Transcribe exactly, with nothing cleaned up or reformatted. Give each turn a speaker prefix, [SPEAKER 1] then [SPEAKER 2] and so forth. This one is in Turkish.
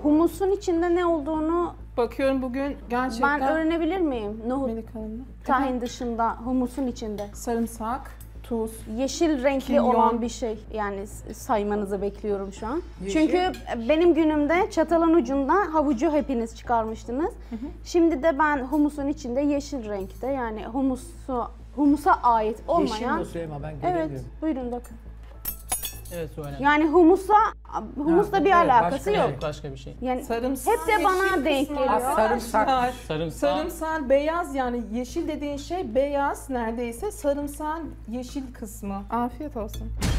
[SPEAKER 1] Humusun içinde ne olduğunu
[SPEAKER 2] Bakıyorum bugün gerçekten...
[SPEAKER 1] ben öğrenebilir miyim? Nohut,
[SPEAKER 2] Melek Hanım'la.
[SPEAKER 1] tahin dışında humusun içinde.
[SPEAKER 2] Sarımsak, tuz.
[SPEAKER 1] Yeşil renkli
[SPEAKER 2] Kimyon.
[SPEAKER 1] olan bir şey. Yani saymanızı bekliyorum şu an.
[SPEAKER 3] Yeşil.
[SPEAKER 1] Çünkü benim günümde çatalın ucunda havucu hepiniz çıkarmıştınız.
[SPEAKER 2] Hı hı.
[SPEAKER 1] Şimdi de ben humusun içinde yeşil renkte, yani humusu humusa ait olmayan.
[SPEAKER 3] Yeşil mi o Süleyman, ben
[SPEAKER 1] Evet,
[SPEAKER 3] göremiyorum.
[SPEAKER 1] buyurun bakın.
[SPEAKER 4] Evet söyle.
[SPEAKER 1] Yani humusa humusla
[SPEAKER 3] Ha,
[SPEAKER 1] bir
[SPEAKER 3] evet,
[SPEAKER 1] alakası
[SPEAKER 4] başka,
[SPEAKER 1] yok.
[SPEAKER 4] evet, başka bir şey.
[SPEAKER 1] Yani
[SPEAKER 2] Sarımsak,
[SPEAKER 1] hep de bana
[SPEAKER 2] yeşil
[SPEAKER 1] denk
[SPEAKER 2] kısmı
[SPEAKER 1] geliyor.
[SPEAKER 2] var.
[SPEAKER 3] Sarımsak.
[SPEAKER 4] Sarımsak.
[SPEAKER 2] Sarımsak beyaz, yani yeşil dediğin şey beyaz neredeyse. Sarımsak yeşil kısmı. Afiyet olsun.